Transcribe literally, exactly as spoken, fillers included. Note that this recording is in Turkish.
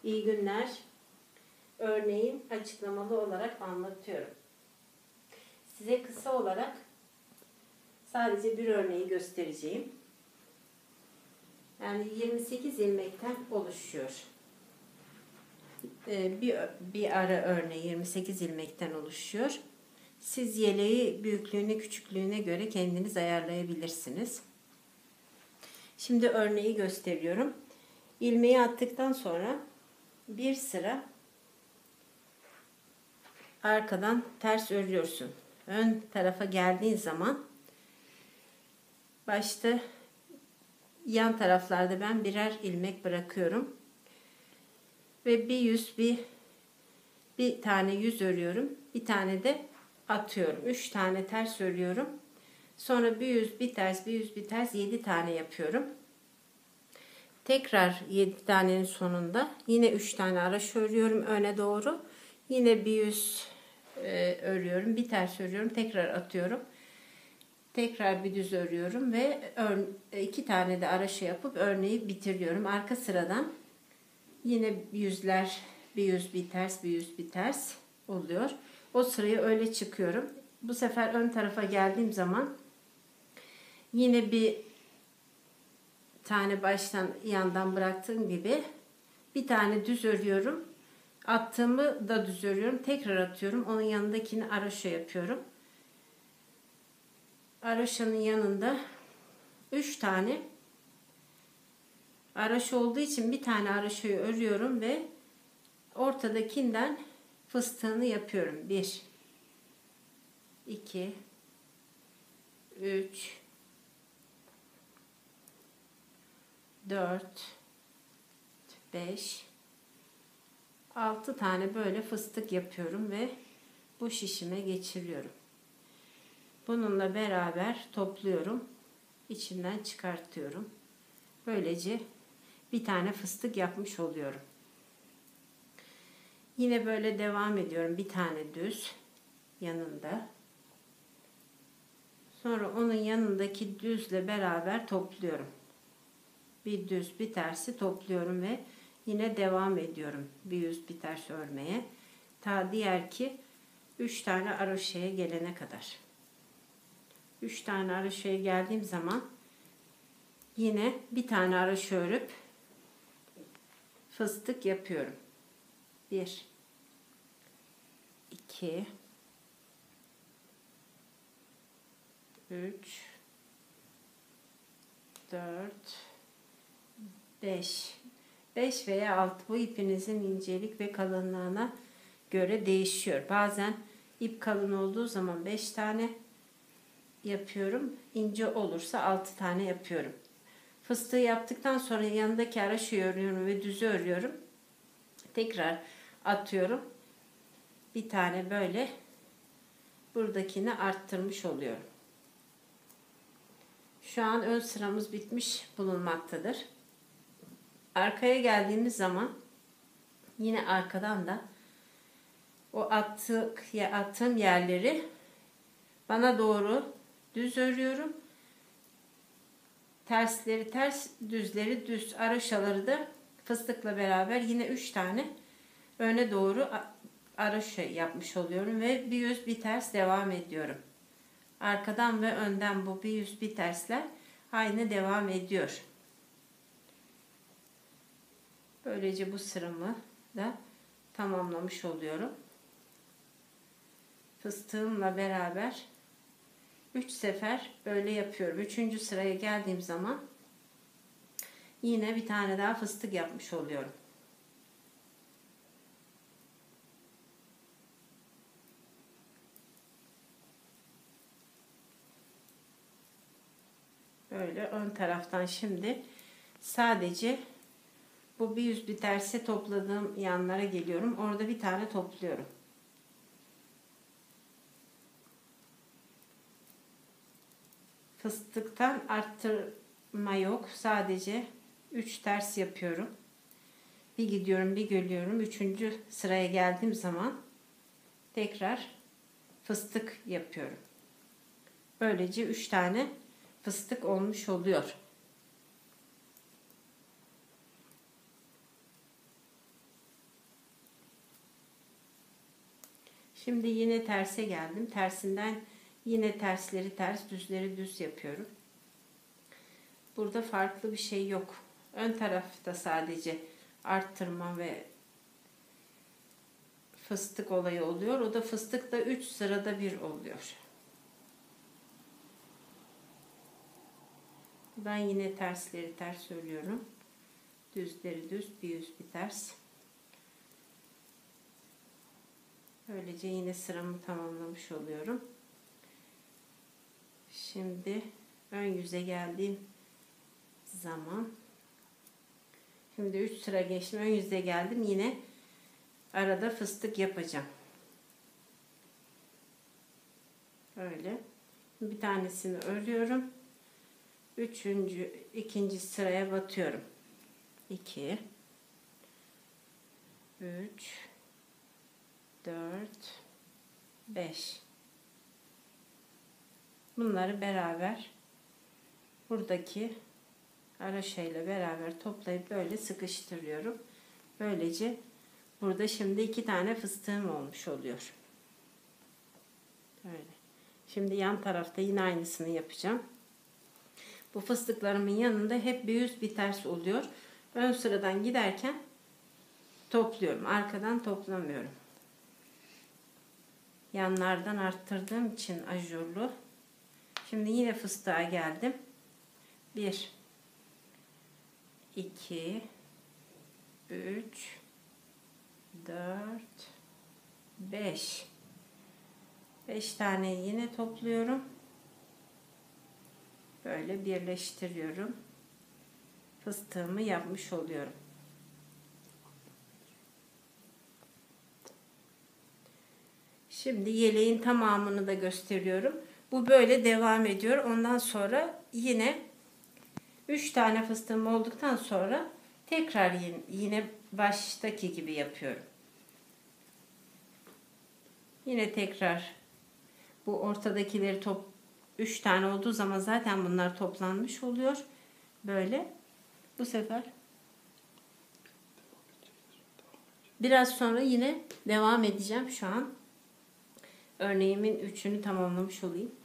İyi günler. Örneği açıklamalı olarak anlatıyorum. Size kısa olarak sadece bir örneği göstereceğim. Yani yirmi sekiz ilmekten oluşuyor. Bir, bir ara örneği yirmi sekiz ilmekten oluşuyor. Siz yeleği büyüklüğüne küçüklüğüne göre kendiniz ayarlayabilirsiniz. Şimdi örneği gösteriyorum. İlmeği attıktan sonra bir sıra arkadan ters örüyorsun. Ön tarafa geldiğin zaman başta yan taraflarda ben birer ilmek bırakıyorum. Ve bir yüz bir bir tane yüz örüyorum. Bir tane de atıyorum. Üç tane ters örüyorum. Sonra bir yüz bir ters, bir yüz bir ters yedi tane yapıyorum. Tekrar yedi tanenin sonunda yine üç tane araş örüyorum öne doğru. Yine bir yüz e, örüyorum. Bir ters örüyorum. Tekrar atıyorum. Tekrar bir düz örüyorum ve iki tane de araşı yapıp örneği bitiriyorum. Arka sıradan yine yüzler, bir yüz bir ters, bir yüz bir ters oluyor. O sırayı öyle çıkıyorum. Bu sefer ön tarafa geldiğim zaman yine bir tane baştan yandan bıraktığım gibi bir tane düz örüyorum. Attığımı da düz örüyorum. Tekrar atıyorum. Onun yanındakini araşo yapıyorum. Araşanın yanında üç tane araşo olduğu için bir tane araşoyu örüyorum ve ortadakinden fıstığını yapıyorum. bir iki üç dört beş altı tane böyle fıstık yapıyorum ve bu şişime geçiriyorum. Bununla beraber topluyorum. İçinden çıkartıyorum. Böylece bir tane fıstık yapmış oluyorum. Yine böyle devam ediyorum. Bir tane düz yanında. Sonra onun yanındaki düzle beraber topluyorum. Bir düz bir tersi topluyorum ve yine devam ediyorum. Bir yüz bir ters örmeye. Ta diğer ki üç tane araşoya gelene kadar. üç tane araşoya geldiğim zaman yine bir tane araşo örüp fıstık yapıyorum. bir iki üç dört beş beş veya altı, bu ipinizin incelik ve kalınlığına göre değişiyor. Bazen ip kalın olduğu zaman beş tane yapıyorum. İnce olursa altı tane yapıyorum. Fıstığı yaptıktan sonra yanındaki araşoyu örüyorum ve düzü örüyorum. Tekrar atıyorum. Bir tane böyle buradakini arttırmış oluyorum. Şu an ön sıramız bitmiş bulunmaktadır. Arkaya geldiğimiz zaman yine arkadan da o attık ya attığım yerleri bana doğru düz örüyorum. Tersleri ters, düzleri düz, araşaları da fıstıkla beraber yine üç tane öne doğru araşa yapmış oluyorum ve bir yüz bir ters devam ediyorum. Arkadan ve önden bu bir yüz bir tersler aynı devam ediyor. Böylece bu sıramı da tamamlamış oluyorum. Fıstığımla beraber üç sefer böyle yapıyorum. üçüncü sıraya geldiğim zaman yine bir tane daha fıstık yapmış oluyorum. Böyle ön taraftan şimdi sadece bu bir yüz bir terse topladığım yanlara geliyorum. Orada bir tane topluyorum. Fıstıktan arttırma yok. Sadece üç ters yapıyorum. Bir gidiyorum, bir geliyorum. üçüncü sıraya geldiğim zaman tekrar fıstık yapıyorum. Böylece üç tane fıstık olmuş oluyor. Şimdi yine terse geldim. Tersinden yine tersleri ters, düzleri düz yapıyorum. Burada farklı bir şey yok. Ön tarafta sadece arttırma ve fıstık olayı oluyor. O da fıstık da üç sırada bir oluyor. Ben yine tersleri ters örüyorum. Düzleri düz, bir yüz bir ters. Böylece yine sıramı tamamlamış oluyorum. Şimdi ön yüze geldiğim zaman, şimdi üç sıra geçtim, ön yüze geldim, yine arada fıstık yapacağım. Böyle bir tanesini örüyorum. Üçüncü, ikinci sıraya batıyorum. iki, üç, dört, beş. Bunları beraber buradaki araşayla beraber toplayıp böyle sıkıştırıyorum. Böylece burada şimdi iki tane fıstığım olmuş oluyor. Böyle. Şimdi yan tarafta yine aynısını yapacağım. Bu fıstıklarımın yanında hep bir yüz bir ters oluyor. Ön sıradan giderken topluyorum. Arkadan toplamıyorum. Yanlardan arttırdığım için ajurlu. Şimdi yine fıstığa geldim. bir, iki, üç, dört, beş. beş tane yine topluyorum. Böyle birleştiriyorum. Fıstığımı yapmış oluyorum. Şimdi yeleğin tamamını da gösteriyorum. Bu böyle devam ediyor. Ondan sonra yine üç tane fıstığım olduktan sonra tekrar yine baştaki gibi yapıyorum. Yine tekrar bu ortadakileri top üç tane olduğu zaman zaten bunlar toplanmış oluyor. Böyle bu sefer biraz sonra yine devam edeceğim. Şu an örneğimin üçünü tamamlamış olayım.